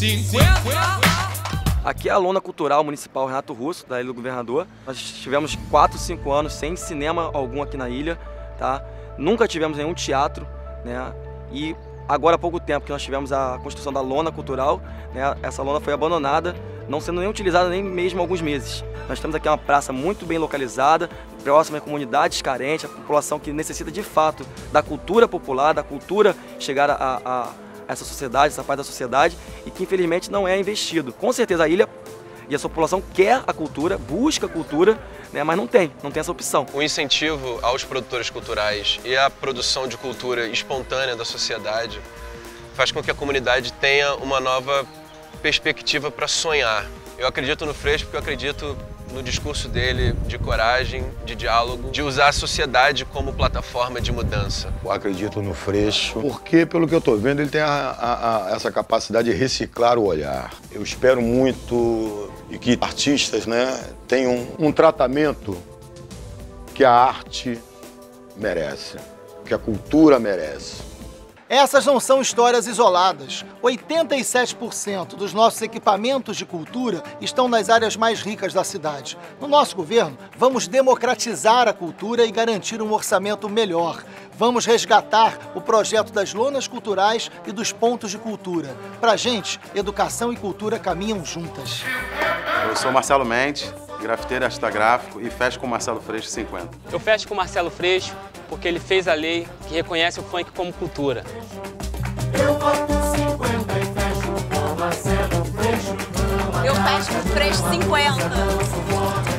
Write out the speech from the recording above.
Aqui é a Lona Cultural Municipal Renato Russo, da Ilha do Governador. Nós tivemos 4, 5 anos sem cinema algum aqui na ilha, tá? Nunca tivemos nenhum teatro, né? E agora há pouco tempo que nós tivemos a construção da Lona Cultural, né? Essa lona foi abandonada, não sendo nem utilizada nem mesmo há alguns meses. Nós temos aqui uma praça muito bem localizada, próxima a comunidades carentes, a população que necessita de fato da cultura popular, da cultura chegar a essa sociedade, essa parte da sociedade, e que infelizmente não é investido. Com certeza a ilha e a sua população quer a cultura, busca a cultura, né, mas não tem essa opção. O incentivo aos produtores culturais e à produção de cultura espontânea da sociedade faz com que a comunidade tenha uma nova perspectiva para sonhar. Eu acredito no Freixo porque eu acredito no discurso dele de coragem, de diálogo, de usar a sociedade como plataforma de mudança. Eu acredito no Freixo porque, pelo que eu estou vendo, ele tem essa capacidade de reciclar o olhar. Eu espero muito e que artistas, né, tenham um tratamento que a arte merece, que a cultura merece. Essas não são histórias isoladas. 87% dos nossos equipamentos de cultura estão nas áreas mais ricas da cidade. No nosso governo, vamos democratizar a cultura e garantir um orçamento melhor. Vamos resgatar o projeto das lonas culturais e dos pontos de cultura. Pra gente, educação e cultura caminham juntas. Eu sou Marcelo Mendes, grafiteiro, artista gráfico e fecho com Marcelo Freixo 50. Eu fecho com Marcelo Freixo porque ele fez a lei que reconhece o funk como cultura. Eu boto 50 e fecho com Marcelo Freixo. Eu fecho com Freixo 50.